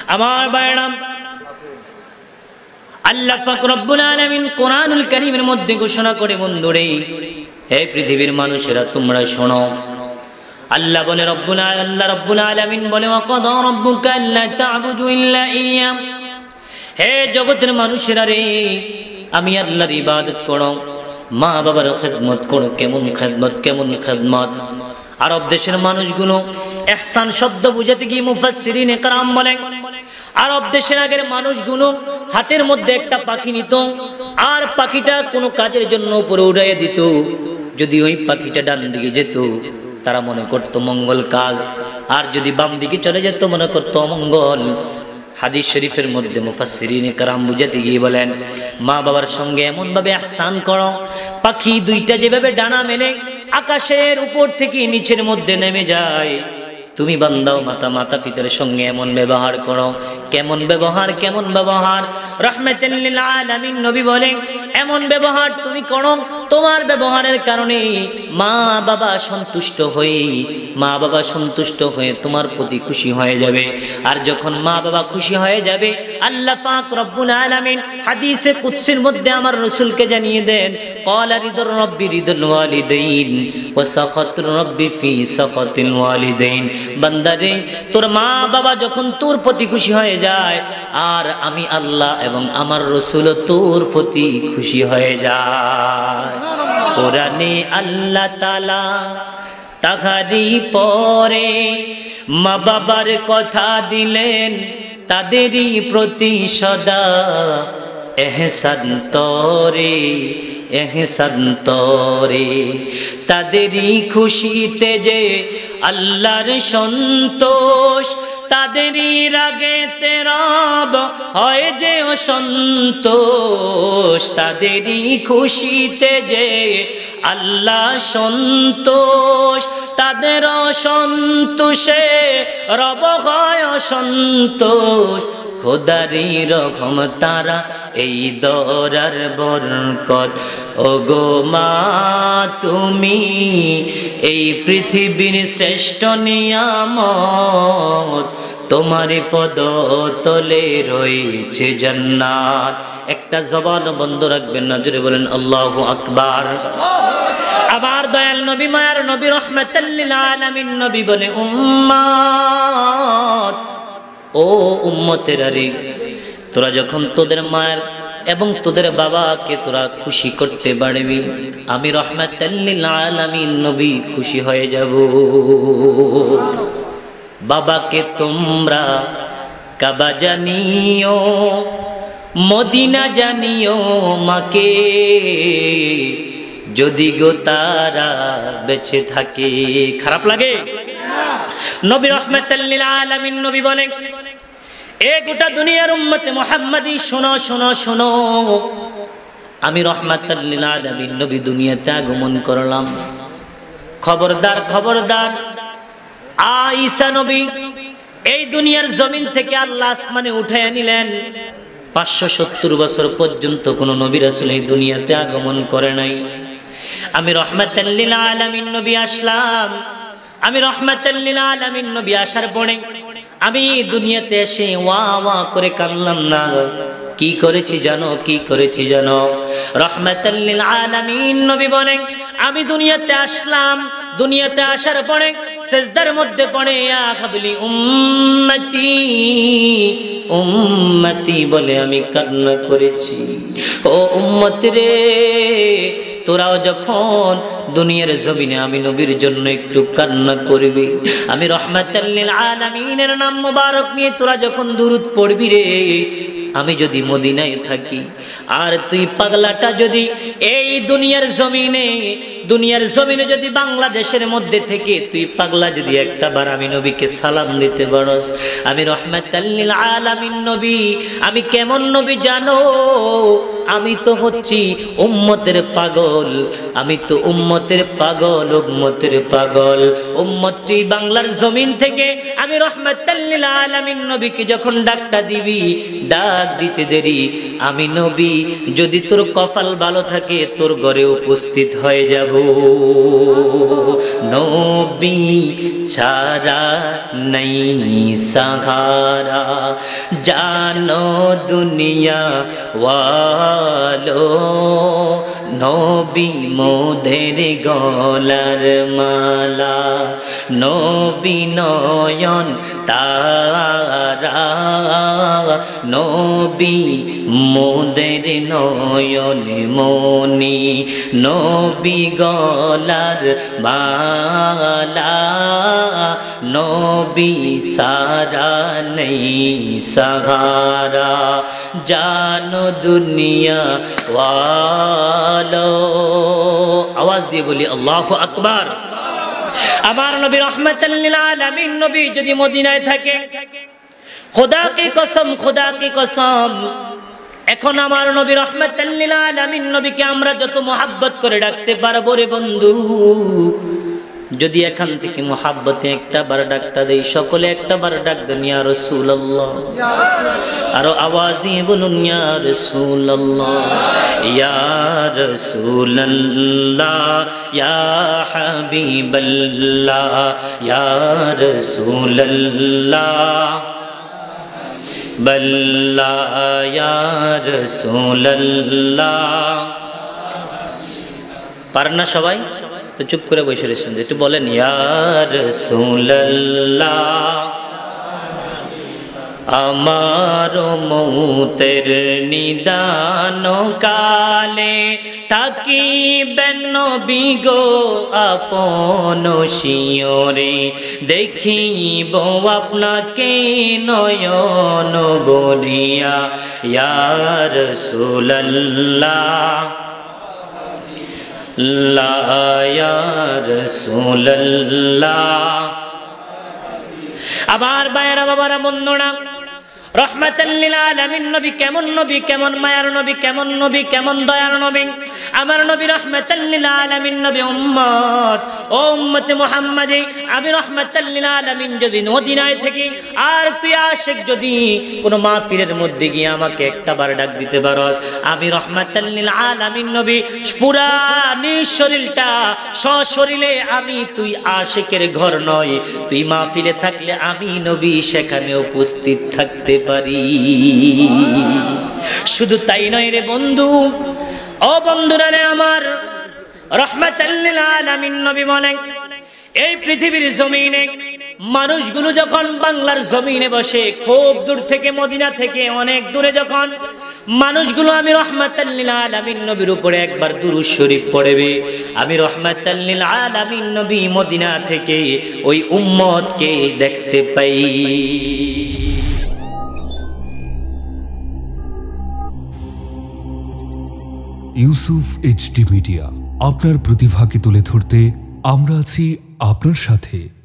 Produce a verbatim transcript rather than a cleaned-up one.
আমার ভাইরা, আল্লাহ পাক রব্বুল আলামিন কোরআনুল কারীমের মধ্যে ঘোষণা করে, বন্ধুরে হে পৃথিবীর মানুষেরা তোমরা শোনো, আল্লাহ বলে রব্বুল আল্লাহ রব্বুল আলামিন বলে ওয়াকাদা রাব্বুকা আল্লা তা'বুদু ইল্লা ইয়্যা, হে জগতের মানুষেরা রে আমি আল্লাহর ইবাদত করো, মা বাবার খেদমত করো। কেমন খেদমত, কেমন খেদমত? আরব দেশের মানুষগুলো ইহসান শব্দ বুঝাতে গিয়ে মুফাসসিরিন ইকরাম বলেন, আরব দেশের আগের মানুষগুলো হাতের মধ্যে একটা পাখি নিত, আর পাখিটা কোনো কাজের জন্য উপরে উড়াইয়া দিত। যদি ওই পাখিটা ডান দিকে যেত তারা মনে করত মঙ্গল কাজ, আর যদি বাম দিকে চলে যেত মনে করত অমঙ্গল। হাদিস শরীফের মধ্যে মুফাসসিরিন ইকরাম বুঝাতে গিয়ে বলেন, মা বাবার সঙ্গে এমন ভাবে ইহসান করো, পাখি দুইটা যেভাবে ডানা মেলে আকাশের উপর থেকে নিচের মধ্যে নেমে যায়, তুমি বান্দাও মাতা মাতা পিতার সঙ্গে এমন ব্যবহার করো। কেমন ব্যবহার, কেমন ব্যবহার? রাহমাতাল লিল আলামিন নবী বলেন, এমন ব্যবহার তুমি করো তোমার ব্যবহারের কারণে মা বাবা সন্তুষ্ট হয়ে মা বাবা সন্তুষ্ট হয়ে তোমার প্রতি খুশি হয়ে যাবে। আর যখন মা বাবা খুশি হয়ে যাবে, আল্লাহ পাক রব্বুল আলামিন হাদিসে কুদসির মধ্যে আমার রাসূলকে জানিয়ে দেন, ক্বালা রিদুর রাব্বি রিদুল ওয়ালিদাইন ওয়া সাখাতুর রাব্বি ফি সাখাতিল ওয়ালিদাইন। বান্দারে তোর মা বাবা যখন তোর প্রতি খুশি হয়ে যায়, আর আমি আল্লাহ এবং আমার রাসূল তোর প্রতি খুশি হয়ে যায়। কোরআনে আল্লাহ তাআলা তাহারি পরে মা বাবার কথা দিলেন, তাদেরই প্রতি সদা এহসান তরে এহসান তরে। তাদেরই খুশিতে যে আল্লাহর সন্তোষ, তাদেরই রাগেতে রব হয় যে অসন্তোষ। তাদেরই খুশিতে যে আল্লাহ সন্তোষ, তাদের অসন্তোষে রব হয় অসন্তোষ। খোদারি রকম তারা এই দরার বরকত, ওগো মা তুমি এই পৃথিবীর শ্রেষ্ঠ নিয়ামত, তোমার পদ তলে রয়েছে জান্নাত। একটা জবান বন্ধ রাখবেন না, জোরে বলেন আল্লাহু আকবার। আবার দয়াল নবী মায়ার নবী রাহমাতাল লিল আলামিন নবী বলে, উম্মত ও উম্মতেরা রে, তোরা যখন তোদের মায়ের এবং তোদের বাবাকে তোরা খুশি করতে পারবি, আমি রাহমাতাল লিল আলামিন নবী খুশি হয়ে যাব। বাবাকে তোমরা কাবা জানিও, মদিনা জানিও, মাকে যদি গো তারা বেঁচে থাকে। খারাপ লাগে? নবী রাহমাতাল লিল আলামিন নবী বলেন, এ গোটা দুনিয়ার উম্মতে মুহাম্মাদি শোনো শোনো শোনো, আমি রাহমাতাল লিল আলামিন নবী দুনিয়াতে আগমন করলাম। খবরদার খবরদার, ঈসা নবী এই দুনিয়ার জমিন থেকে আল্লাহ আসমানে উঠাইয়া নিলেন। পাঁচশো সত্তর বছর পর্যন্ত কোন নবী রাসূল এই দুনিয়াতে আগমন করে নাই। আমি রাহমাতাল লিল আলামিন নবী আসলাম। আমি রাহমাতাল লিল আলামিন নবী আসার পরে আমি দুনিয়াতে এসে ওয়া ওয়া করে কাঁদলাম না। কি করেছি জানো? কি করেছি জানো? রাহমাতাল লিল আলামিন নবী বলেন, আমি দুনিয়াতে আসলাম, দুনিয়াতে আসার পরে সিজদার মধ্যে পড়ে ইয়া হাবলি উম্মতি উম্মতি বলে আমি কান্না করেছি। ও উম্মত রে, তোরাও যখন দুনিয়ার জমিনে আমি নবীর জন্য একটু কান্না করবি, আমি রাহমাতাল লিল আলামিনের নাম মোবারক নিয়ে তোরা যখন দুরূদ পড়বি রে, আমি যদি মদিনায় থাকি আর তুই পাগলাটা যদি এই দুনিয়ার জমিনে দুনিয়ার জমিনে যদি বাংলাদেশের মধ্যে থেকে তুই পাগলা যদি একটা বার আমি নবীকে সালাম দিতে পারস, আমি রাহমাতাল লিল আলামিন নবী, আমি কেমন নবী জানো? আমি তো হচ্ছি উম্মতের পাগল, আমি তো উম্মতের পাগল, উম্মতের পাগল। উম্মতটি বাংলার জমিন থেকে আমি রাহমাতাল লিল আলামিন নবীকে যখন ডাকটা দিবি, ডাক দিতে দেরি আমি নবী যদি তোর কপাল ভালো থাকে তোর ঘরে উপস্থিত হয়ে যাব। নবী ছাড়া নাই সাহারা, জানো দুনিয়া ওয়ালো নবী মোদের গলার মালা নবী নয়ন তারা নবী মোদের নয়ন মনি নবী গলার মালা নবী সারা নেই সহারা জানো দুনিয়া ওয়ালো আওয়াজ দিয়ে বলি আল্লাহু আকবার। আমার নবী রহমাতাল লিল আলামিন নবী যদি মদিনায় থাকে খোদা কি কসম খোদা কি কসম এখন আমার নবী রহমাতাল লিল আলামিন নবীকে আমরা যত মোহাব্বত করে ডাকতে পারবো রে বন্ধু যদি এখান থেকে মোহাব্বতে একটা বার ডাকটা দেই সকলে একটা বার ডাক দেন ইয়া রাসূলুল্লাহ আরো আওয়াজ দিয়ে বলুন ইয়া রাসূলুল্লাহ ইয়া রাসূলুল্লাহ ইয়া হাবিবাল্লাহ ইয়া রাসূলুল্লাহ বল্লা ইয়া রাসূলুল্লাহ পারেন না সবাই তো চুপ করে বসে রয়েছেন একটু বলেন ইয়া রাসূলুল্লাহ আমার মৌতের নিদান কালে থাকিবেন নবী গো আপন শিয়রে দেখিব আপনাকে নয়ন বলিয়া ইয়া রাসূলুল্লাহ লা ইয়া রাসূলুল্লাহ। আবার বাইরা বাবারা বন্ধুরা রহমাতাল লিল আলামিন নবী কেমন নবী কেমন মায়ার নবী কেমন নবী কেমন দয়ার নবী আমার নবী রহমাতাল লিল আলামিন নবী উম্মত ও উম্মতে মুহাম্মাদি আমি রহমাতাল লিল আলামিন যদি মদিনায় থেকে আর তুই আশিক যদি কোন মাহফিলের মধ্যে গিয়ে আমাকে একটা বার ডাক দিতে পারস আমি রহমাতাল লিল আলামিন নবী পুরা নিঃশরীরটা সশরীরে আমি তুই আশিকের ঘর নয় তুই মাহফিলে থাকলে আমি নবী সেখানে উপস্থিত থাকতে পারি। শুধু তাই নয় রে বন্ধু ও বন্ধুরা রে আমার রহমাতাল লিল আলামিন নবী বলেন এই পৃথিবীর জমিনে মানুষগুলো যখন বাংলার জমিনে বসে খুব দূর থেকে মদিনা থেকে অনেক দূরে যখন মানুষগুলো আমি রহমাতাল লিল আলামিন নবীর উপরে একবার দুরূদ শরীফ পড়বে আমি রহমাতাল লিল আলামিন নবী মদিনা থেকে ওই উম্মতকে দেখতে পাই। ইউসুফ এইচডি মিডিয়া আপনার প্রতিভাকে তুলে ধরতে আমরা আছি আপনার সাথে।